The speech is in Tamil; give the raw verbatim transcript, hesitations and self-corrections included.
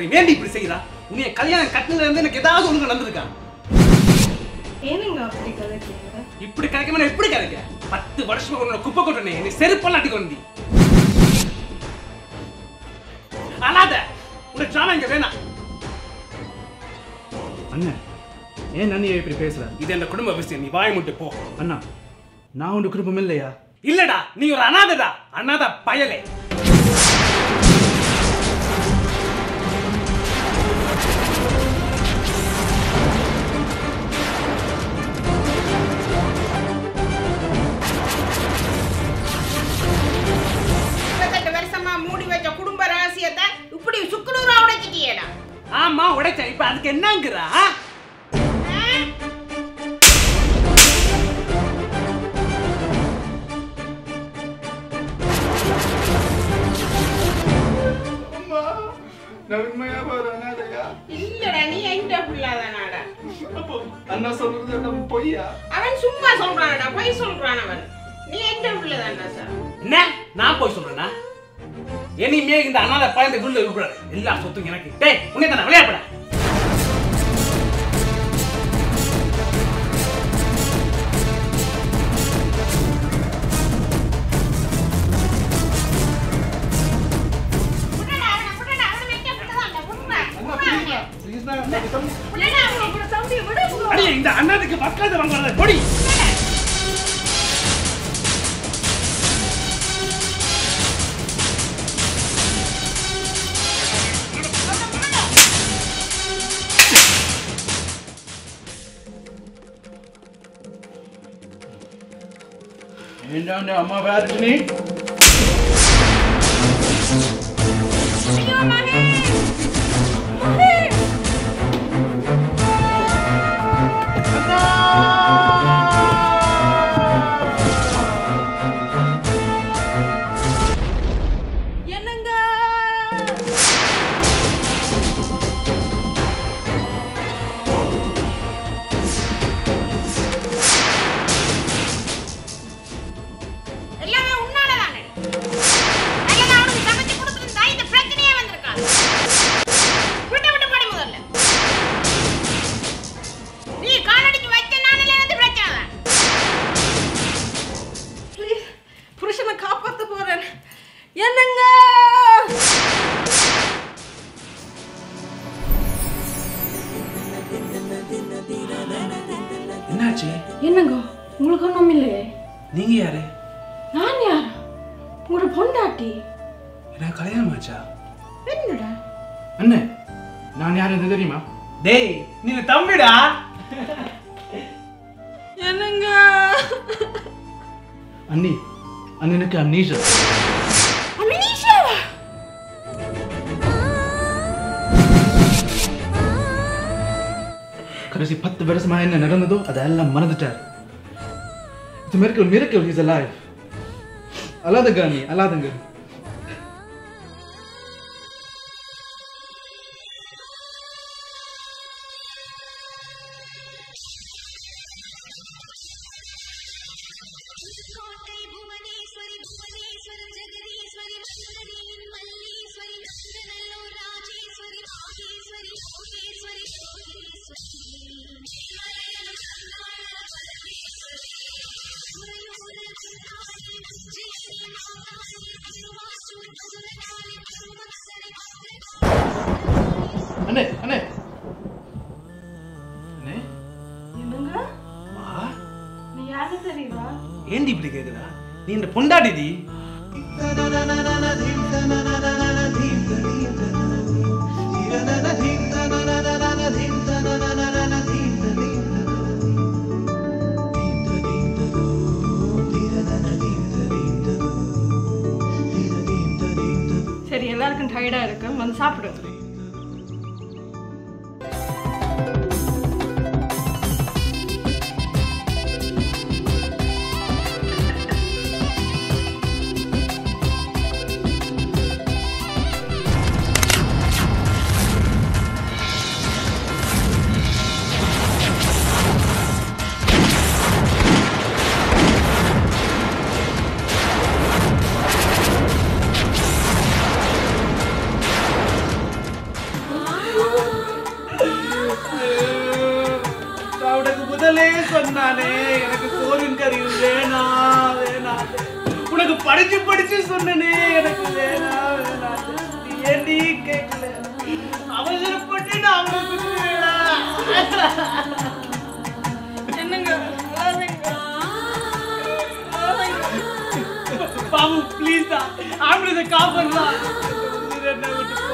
தெரியும் வேண்டி இப்படி செய்யறா உன்னை கல்யாணம் கட்டினதுல இருந்து எனக்கு ஏதாவது ஒண்ணு நடந்திருக்கா ஏனுங்க அப்படி கலைக்கிறீங்க இப்படி கலைக்காம எப்படி கலைக்க பத்து வருஷம் உன்னோட குப்பை கொட்டனே நீ செருப்பெல்லாம் அடிக்க வந்தி அனாத உங்க டிராமா இங்க வேணாம் அண்ணன் ஏன் அண்ணியை இப்படி பேசுற இது என் குடும்ப விஷயம் நீ வாய் முட்டு போ அண்ணா நான் உன் குடும்பம் இல்லையா இல்லடா நீ ஒரு அனாதடா அனாத பயலே ஆமா உடைச்ச இப்ப அதுக்கு என்னங்கறா அம்மா நான் உண்மையா வரனாதயா இல்லடா நீ என்கிட்ட புள்ளாதானடா அப்போ அண்ணா சொல்றது நம்ம பொய்யா அவன் சும்மா சொல்றானடா பொய் சொல்றான் அவன் நீ என்கிட்ட புள்ளதானடா சார் என்ன நான் போய் சொல்றேனா இனிமே இந்த அனாதை பையன் உள்ள இருக்கக்கூடாது எல்லா சொத்தும் எனக்கு டேய் உன்னை தான விளையாடடா அடி இந்த அண்ணாதுக்கு பக்கத்துல வாங்கறத பொடி ఏంటంటే అమ్మ బ్యాట్ని என்னாச்சு என்னங்க உங்களுக்கு ஒண்ணும் இல்லையே நீங்க யாரு நான் யார் உங்களோட பொண்டாட்டி எனக்கு கல்யாணம் ஆச்சா என்னடா அண்ணே நான் யாருன்னு தெரியுமா டேய் நீ தம்பிடா என்னங்க அண்ணி அண்ணனுக்கு அம்னீஷியா அம்னீஷியாவா கடைசி பத்து வருஷமா என்ன நடந்ததோ அதெல்லாம் மறந்துட்டார் It's a miracle, miracle he's alive. அல்லாதங்க அண்ணி அல்லாதங்க அண்ணே அண்ணே அண்ணே என்னங்க வா நீ யாரு தெரியுமா ஏண்டி இப்படி கேக்குறா நீ இந்த பொண்டாடிடி சரி எல்லாருக்கும் டயர்டா இருக்கு வந்து சாப்பிடு முதலே சொன்னானே எனக்கு கோரின் கறி வேணாம் வேணாம். உனக்கு படிச்சு படிச்சு சொன்னனே எனக்கு வேணாம் வேணாம். நீ ஏன்டி கேட்கல? அவசரப்பட்டு நான் அவனுக்கு என்னங்க அழாதீங்க. அழாதீங்க. பாபு ப்ளீஸ் தான் ஆம்புலன்ஸை காப்பாற்றலாம். என்ன விட்டு போ.